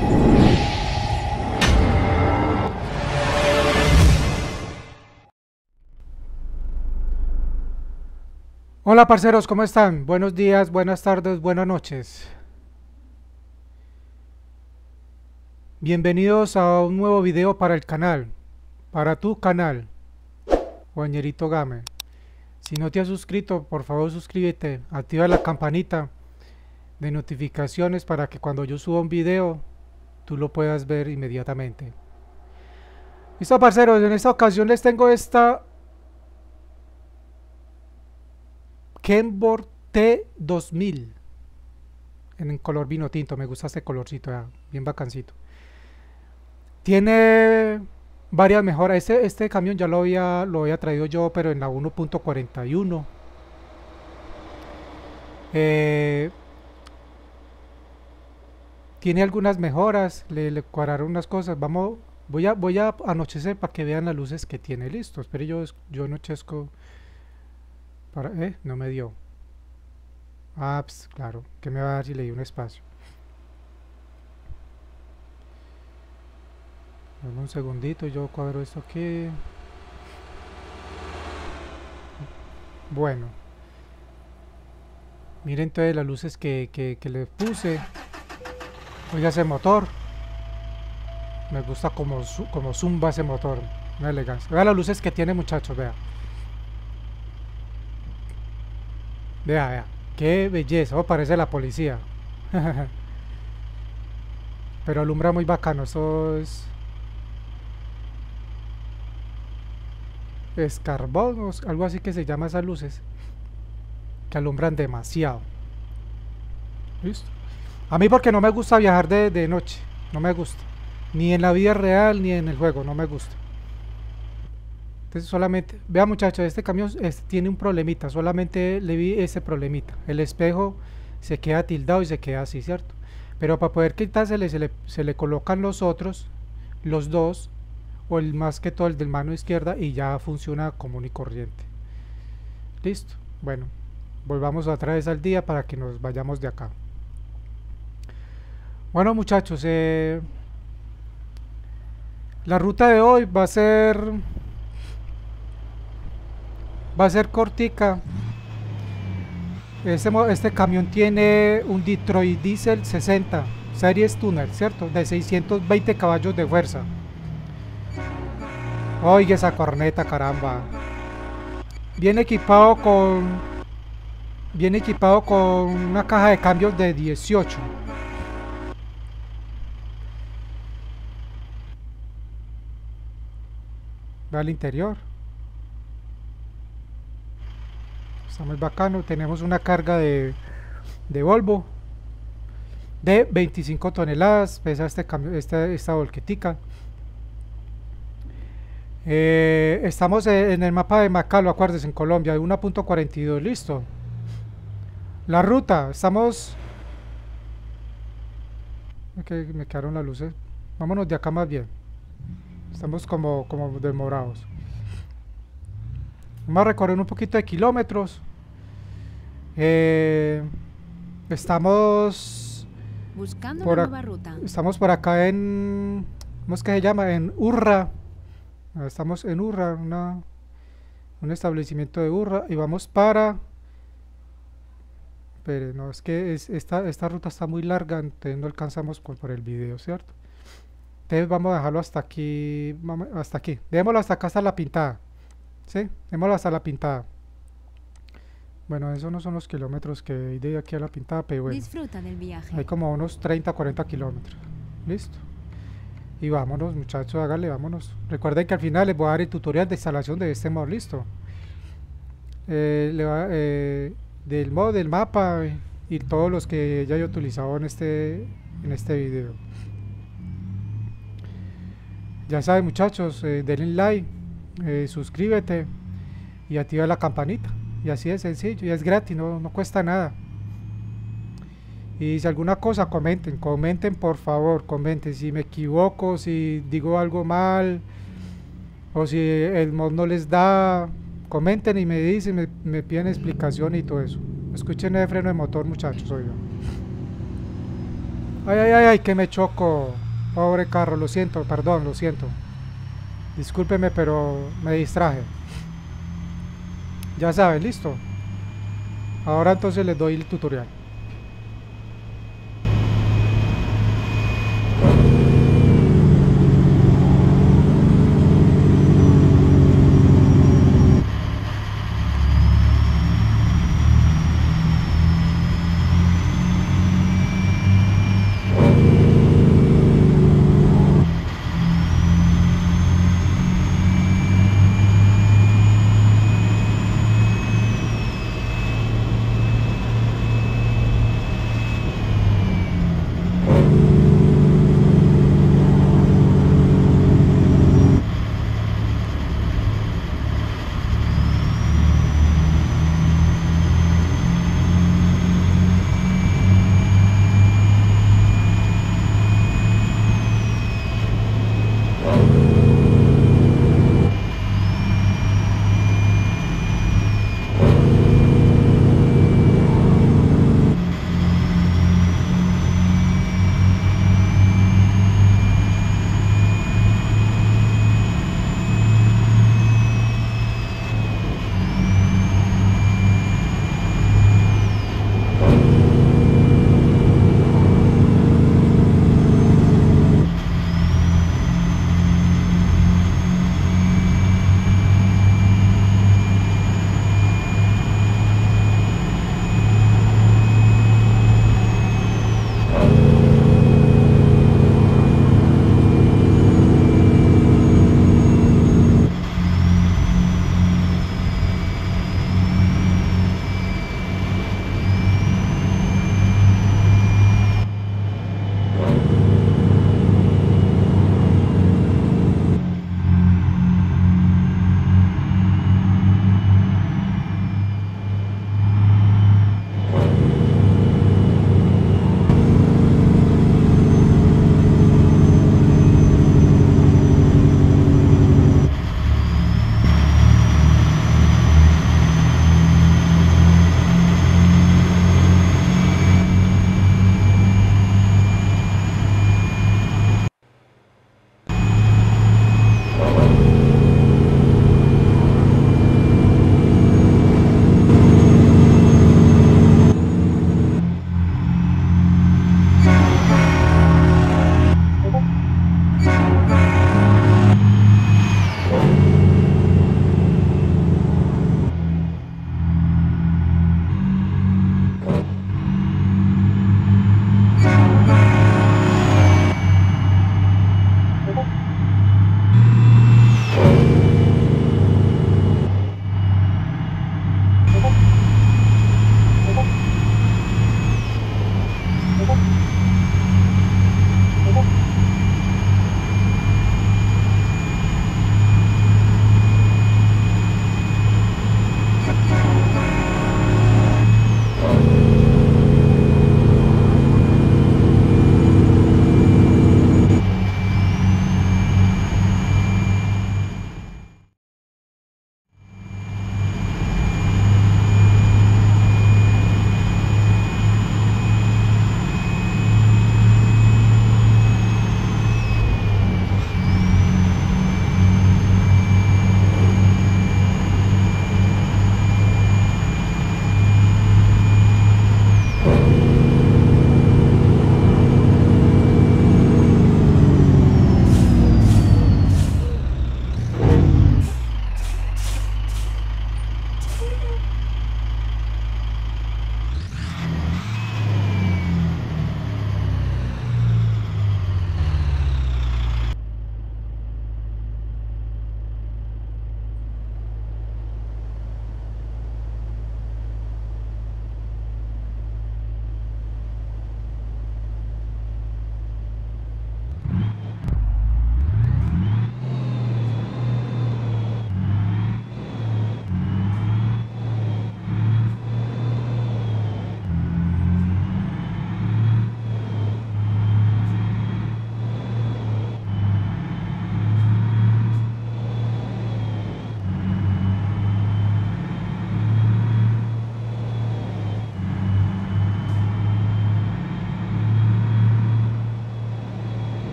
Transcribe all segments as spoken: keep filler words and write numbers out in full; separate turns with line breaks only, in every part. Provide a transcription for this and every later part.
Hola parceros, ¿cómo están? Buenos días, buenas tardes, buenas noches. Bienvenidos a un nuevo video para el canal, para tu canal, Juanerito Gamer. Si no te has suscrito, por favor suscríbete, activa la campanita de notificaciones para que cuando yo suba un video, tú lo puedas ver inmediatamente. Listo parceros, en esta ocasión les tengo esta Kenworth T dos mil en color vino tinto. Me gusta este colorcito, ya, bien bacancito. Tiene varias mejoras. Este, este camión ya lo había, lo había traído yo, pero en la uno punto cuarenta y uno. Eh, tiene algunas mejoras, le, le cuadraron unas cosas. Vamos, voy a, voy a anochecer para que vean las luces que tiene. Listo, espero yo, yo anochezco. Para, eh, no me dio. Ah, pues, claro, que me va a dar si le di un espacio. Dame un segundito, yo cuadro esto aquí. Bueno. Miren todas las luces que, que, que le puse. Oiga ese motor. Me gusta como, como zumba ese motor. Una elegancia. Vea las luces que tiene, muchachos, vea. Vea, vea. Qué belleza. Oh, parece la policía. Pero alumbra muy bacano. Eso es... es carbón, algo así que se llama esas luces. Que alumbran demasiado. ¿Listo? A mí porque no me gusta viajar de, de noche. No me gusta. Ni en la vida real, ni en el juego. No me gusta. Entonces solamente, vea muchachos, este camión este, tiene un problemita, solamente le vi ese problemita, el espejo se queda tildado y se queda así, ¿cierto? Pero para poder quitársele se le, se le colocan los otros, los dos, o el más que todo el del mano izquierda y ya funciona común y corriente. Listo, bueno, volvamos otra vez al día para que nos vayamos de acá. Bueno muchachos, eh, la ruta de hoy va a ser... va a ser cortica. Este, este camión tiene un Detroit Diesel sesenta Series Tuner, ¿cierto? De seiscientos veinte caballos de fuerza. Oiga esa corneta, caramba. Viene equipado con... Viene equipado con una caja de cambios de dieciocho. Ve al interior. Está muy bacano. Tenemos una carga de, de Volvo de veinticinco toneladas. Pesa este cambio, esta, esta volquetica. Eh, estamos en el mapa de Macalo, acuérdense, en Colombia, de uno punto cuarenta y dos. Listo. La ruta, estamos... Okay, me quedaron las luces. Vámonos de acá más bien. Estamos como, como demorados. Vamos a recorrer un poquito de kilómetros. Eh, estamos
buscando
por
una nueva ruta.
Estamos por acá en... ¿cómo es que se llama? En Urra. Estamos en Urra, una, un establecimiento de Urra. Y vamos para... Espere, no, es que es, esta, esta ruta está muy larga, entonces no alcanzamos por, por el video, ¿cierto? Entonces vamos a dejarlo hasta aquí, vamos, hasta aquí. Démoslo hasta acá, hasta la pintada. ¿Sí? Démoslo hasta la pintada. Bueno, esos no son los kilómetros que hay de aquí a la pintada, pero bueno.
Disfruta del viaje.
Hay como unos treinta, cuarenta kilómetros. Listo. Y vámonos, muchachos, háganle, vámonos. Recuerden que al final les voy a dar el tutorial de instalación de este mod, listo. Eh, le va, eh, del mod, del mapa y todos los que ya he utilizado en este, en este video. Ya saben, muchachos, eh, denle like, eh, suscríbete y activa la campanita. Y así de sencillo, y es gratis, no, no cuesta nada. Y si alguna cosa, comenten, comenten por favor, comenten si me equivoco, si digo algo mal, o si el mod no les da, comenten y me dicen, me, me piden explicación y todo eso. Escuchen el freno de motor, muchachos, oigan. Ay, ay, ay, ay, que me choco. Pobre carro, lo siento, perdón, lo siento. Discúlpeme, pero me distraje. Ya saben, listo. Ahora entonces les doy el tutorial.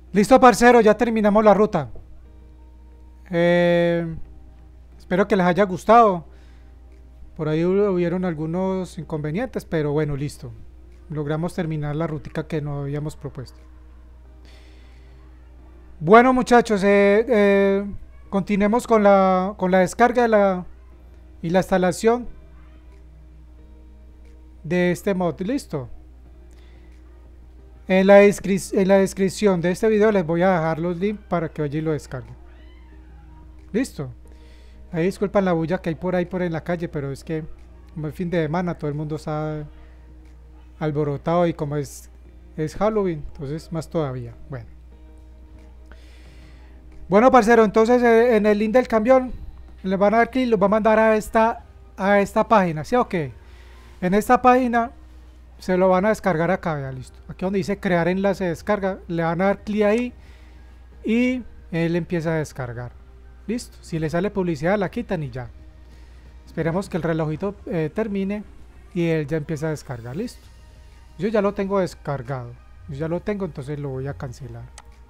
Listo, parcero, ya terminamos la ruta. Eh, espero que les haya gustado. Por ahí hubieron algunos inconvenientes, pero bueno, listo. Logramos terminar la rutica que nos habíamos propuesto. Bueno, muchachos, eh, eh, continuemos con la, con la descarga de la, y la instalación de este mod. Listo. En la, en la descripción de este video les voy a dejar los links para que vayan y lo descarguen. Listo. Ahí disculpan la bulla que hay por ahí por en la calle, pero es que como es fin de semana todo el mundo está alborotado y como es, es Halloween, entonces más todavía. Bueno. Bueno, parcero, entonces eh, en el link del camión les van a dar clic y los va a mandar a esta, a esta página, ¿sí o qué? En esta página se lo van a descargar acá, ya listo. Aquí donde dice crear enlace de descarga, le van a dar clic ahí y él empieza a descargar. Listo. Si le sale publicidad la quitan y ya. Esperemos que el relojito eh, termine y él ya empieza a descargar. Listo. Yo ya lo tengo descargado. Yo ya lo tengo, entonces lo voy a cancelar.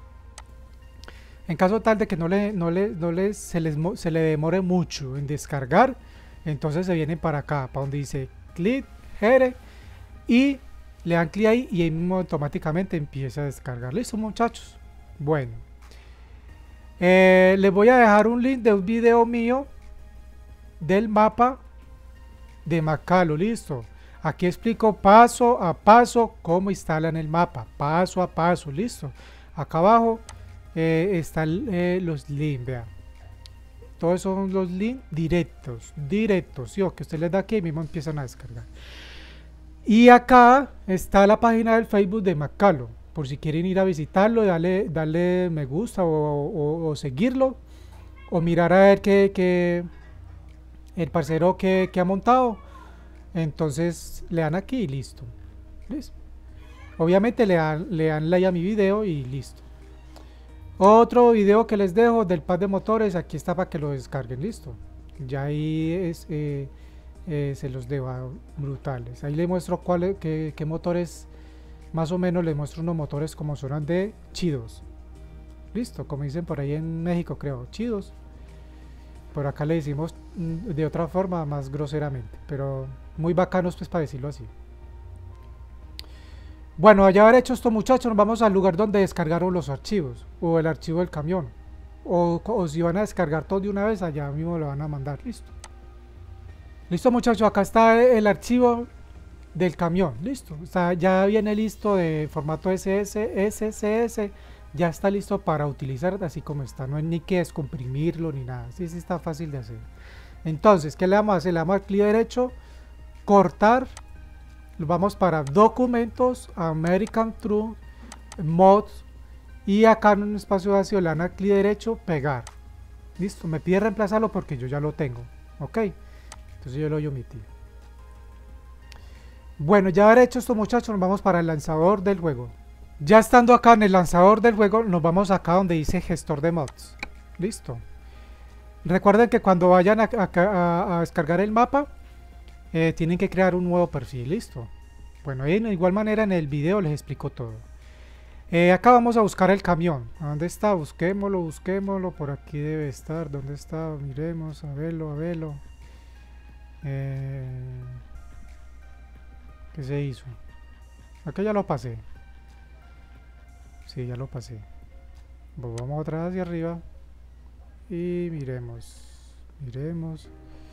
En caso tal de que no le, no le, no le, se, les, se le demore mucho en descargar, entonces se vienen para acá, para donde dice clic, here, y le dan clic ahí y ahí mismo automáticamente empieza a descargar. Listo, muchachos. Bueno, eh, les voy a dejar un link de un video mío del mapa de Macalo. Listo. Aquí explico paso a paso cómo instalan el mapa, paso a paso. Listo. Acá abajo eh, están eh, los links, vean. Todos son los links directos, directos, ¿sí? O que usted les da aquí y mismo empiezan a descargar. Y acá está la página del Facebook de Macalo, por si quieren ir a visitarlo, darle, darle me gusta o, o, o seguirlo, o mirar a ver qué, qué el parcero que, que ha montado. Entonces le dan aquí y listo. ¿Listo? Obviamente le dan, le dan like a mi video y listo. Otro video que les dejo del pad de motores, aquí está para que lo descarguen, listo. Ya ahí es... Eh, Eh, se los dejo brutales. Ahí les muestro cuál, qué, qué motores, más o menos les muestro unos motores como suenan de chidos. Listo, como dicen por ahí en México, creo, chidos. Por acá le decimos de otra forma, más groseramente, pero muy bacanos pues para decirlo así. Bueno, ya haber hecho esto, muchachos, nos vamos al lugar donde descargaron los archivos, o el archivo del camión, o, o si van a descargar todo de una vez, allá mismo lo van a mandar. Listo. Listo, muchachos, acá está el archivo del camión, listo, está, ya viene listo de formato S S, S C S, ya está listo para utilizar así como está, no hay ni que descomprimirlo ni nada, sí, sí está fácil de hacer. Entonces, ¿qué le vamos a hacer? Le damos al clic derecho, cortar, vamos para documentos, American Truck, mods, y acá en un espacio vacío le dan al clic derecho, pegar, listo, me pide reemplazarlo porque yo ya lo tengo, ok. Entonces yo lo voy a omitir. Bueno, ya haber hecho esto, muchachos, nos vamos para el lanzador del juego. Ya estando acá en el lanzador del juego, nos vamos acá donde dice gestor de mods. Listo. Recuerden que cuando vayan a, a, a, a descargar el mapa, eh, tienen que crear un nuevo perfil. Listo. Bueno, ahí de igual manera en el video les explico todo. Eh, acá vamos a buscar el camión. ¿Dónde está? Busquémoslo, busquémoslo. Por aquí debe estar. ¿Dónde está? Miremos, a verlo, a verlo. Eh, ¿Qué se hizo? Acá ya lo pasé. Sí, ya lo pasé. Vamos otra vez hacia arriba. Y miremos. Miremos.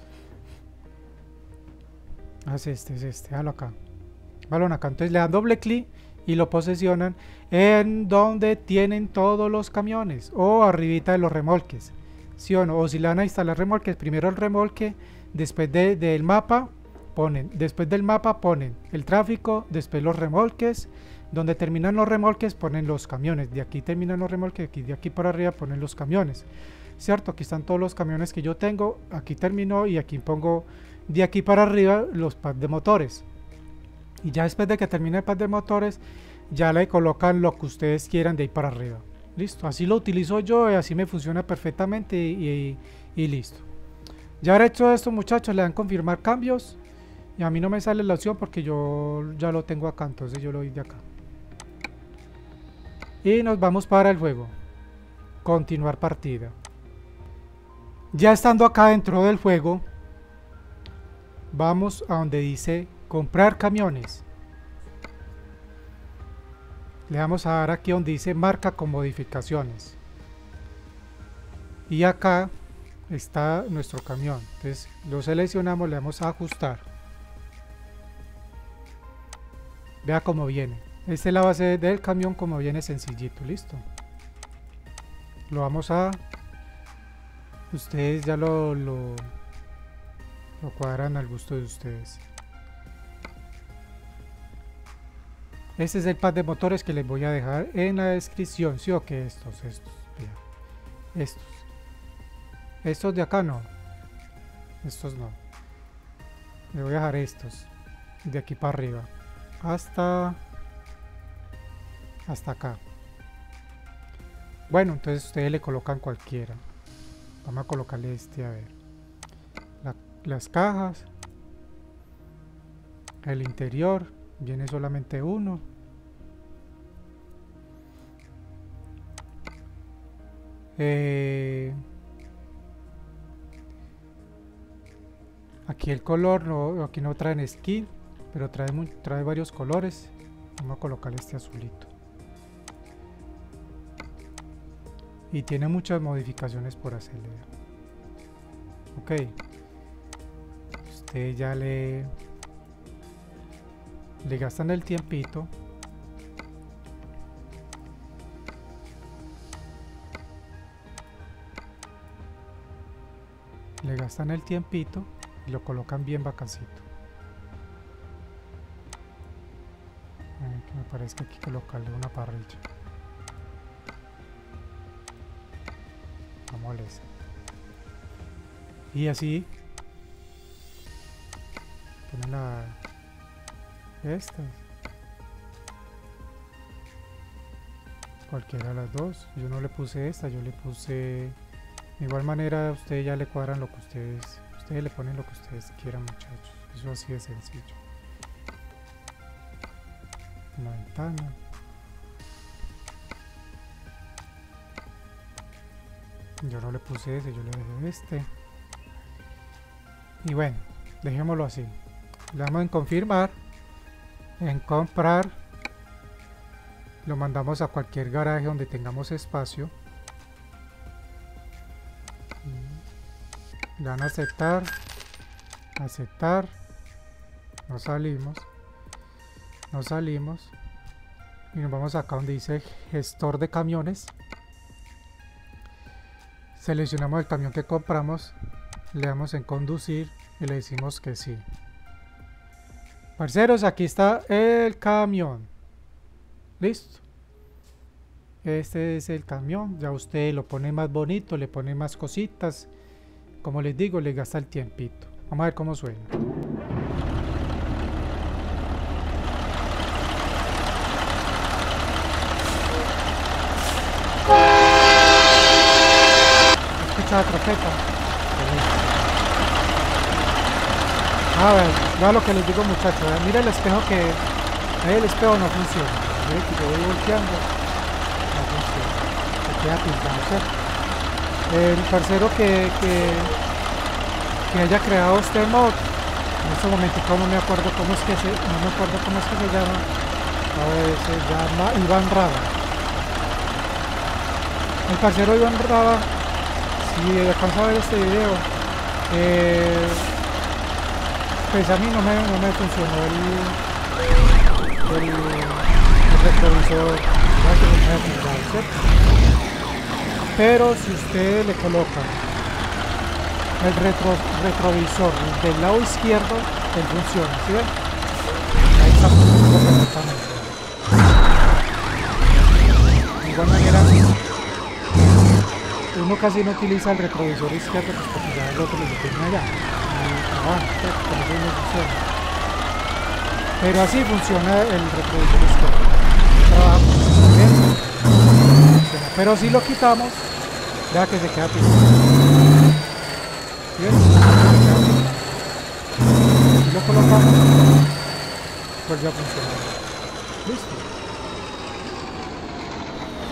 Ah, es este, es este. Hágalo acá. Balón acá. Entonces le dan doble clic y lo posesionan en donde tienen todos los camiones. O arribita de los remolques. ¿Sí o no? O si le van a instalar remolques, primero el remolque. Después de, del mapa ponen, después del mapa ponen el tráfico, después los remolques, donde terminan los remolques ponen los camiones, de aquí terminan los remolques, aquí, de aquí para arriba ponen los camiones, cierto, aquí están todos los camiones que yo tengo, aquí terminó y aquí pongo de aquí para arriba los pads de motores, y ya después de que termine el pad de motores, ya le colocan lo que ustedes quieran de ahí para arriba, listo, así lo utilizo yo y así me funciona perfectamente y, y, y listo. Ya habré hecho esto, muchachos, le dan confirmar cambios y a mí no me sale la opción porque yo ya lo tengo acá, entonces yo lo doy de acá Y nos vamos para el juego. Continuar partida. Ya estando acá dentro del juego, vamos a donde dice comprar camiones. Le vamos a dar aquí donde dice marca con modificaciones. Y acá está nuestro camión. Entonces lo seleccionamos, le damos a ajustar. Vea cómo viene. Esta es la base del camión, como viene sencillito. Listo. Lo vamos a... Ustedes ya lo, lo, lo cuadran al gusto de ustedes. Este es el pack de motores que les voy a dejar en la descripción. ¿Sí o qué? Estos, estos. Mira. Estos. Estos de acá no. Estos no. Le voy a dejar estos. De aquí para arriba. Hasta... Hasta acá. Bueno, entonces ustedes le colocan cualquiera. Vamos a colocarle este, a ver. La, las cajas. El interior. Viene solamente uno. Eh, aquí el color, no, aquí no traen skin, pero trae, muy, trae varios colores. Vamos a colocarle este azulito. Y tiene muchas modificaciones por hacerle. Ok. Usted ya le... Le gastan el tiempito. Le gastan el tiempito y lo colocan bien vacancito. Ay, que me parece que aquí colocarle una parrilla. Vamos a ver. Y así ponen la... Estas. Cualquiera de las dos. Yo no le puse esta, yo le puse... De igual manera ustedes ya le cuadran lo que ustedes... Ustedes le ponen lo que ustedes quieran, muchachos. Eso así de sencillo. Una ventana. Yo no le puse ese, yo le dejé este. Y bueno, dejémoslo así. Le damos en confirmar. En comprar. Lo mandamos a cualquier garaje donde tengamos espacio. Le dan a aceptar. Aceptar. No salimos. No salimos. Y nos vamos acá donde dice gestor de camiones. Seleccionamos el camión que compramos. Le damos en conducir y le decimos que sí. Parceros, aquí está el camión. Listo. Este es el camión. Ya usted lo pone más bonito, le pone más cositas. Como les digo, le gasta el tiempito. Vamos a ver cómo suena. Escucha la trompeta. A ver, vea lo que les digo, muchachos. Mira el espejo, que ahí el espejo no funciona. ¿Ve? Que yo voy volteando, no funciona. Se queda pintado, ¿cierto? El parcero que, que, que haya creado este mod, en este momento no me acuerdo cómo es que se, no me acuerdo cómo es que se llama. A ver, se llama Iván Raba. El parcero Iván Raba, si alcanza a ver este video, eh, pues a mí no me, no me funcionó el, el, el retrovisor, ¿cierto? Pero si usted le coloca el retro, retrovisor del lado izquierdo, él funciona, ¿sí ven? Ahí está funcionando perfectamente. De igual manera, uno casi no utiliza el retrovisor izquierdo, pues porque ya es lo que le tiene allá. Pero así funciona el retrovisor izquierdo. Trabaja muy bien. Pero si lo quitamos, vea que se queda pintado. ¿Bien? Si lo colocamos, pues ya funciona. Listo.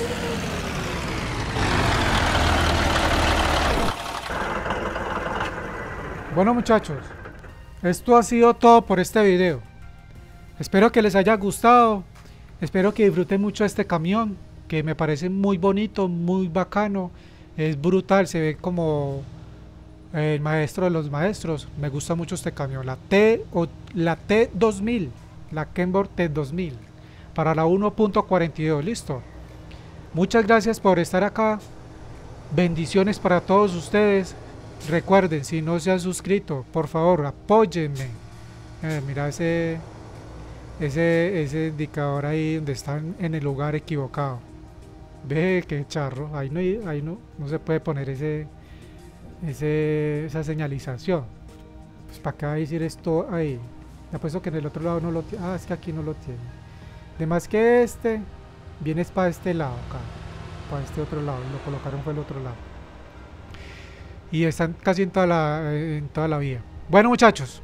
Bueno muchachos, esto ha sido todo por este video. Espero que les haya gustado. Espero que disfruten mucho este camión, que me parece muy bonito, muy bacano. Es brutal, se ve como el maestro de los maestros. Me gusta mucho este camión, la T o la T dos mil, la Kenworth T dos mil para la uno punto cuarenta y dos. Listo. Muchas gracias por estar acá. Bendiciones para todos ustedes. Recuerden, si no se han suscrito, por favor, apóyenme. Eh, mira ese, ese, ese indicador ahí donde están en el lugar equivocado. Ve qué charro. Ahí no, ahí no, no se puede poner ese, ese, esa señalización. Pues para acá decir esto ahí. Me apuesto que en el otro lado no lo tiene. Ah, es que aquí no lo tiene. Además que este viene para este lado acá, para este otro lado. Lo colocaron fue el otro lado. Y están casi en toda la, en toda la vía. Bueno muchachos,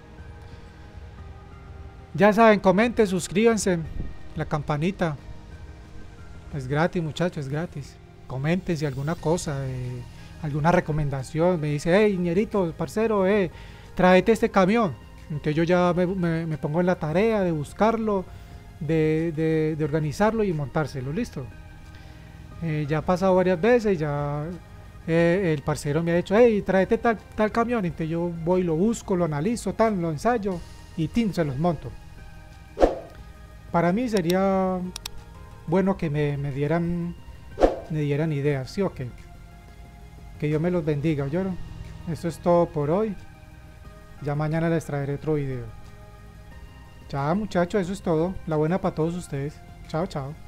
ya saben, comenten, suscríbanse, la campanita es gratis muchachos, es gratis. Comenten si alguna cosa, eh, alguna recomendación, me dice, hey ñerito, parcero, eh, tráete este camión. Entonces yo ya me, me, me pongo en la tarea de buscarlo, de, de, de organizarlo y montárselo, listo. Eh, ya ha pasado varias veces, ya eh, el parcero me ha dicho, hey, tráete tal, tal camión. Entonces yo voy, lo busco, lo analizo, tal, lo ensayo y tin, se los monto. Para mí sería bueno que me, me dieran me dieran ideas, ¿sí o qué? Que Dios me los bendiga, ¿oyeron? Eso es todo por hoy. Ya mañana les traeré otro video. Ya muchachos, eso es todo. La buena para todos ustedes. Chao, chao.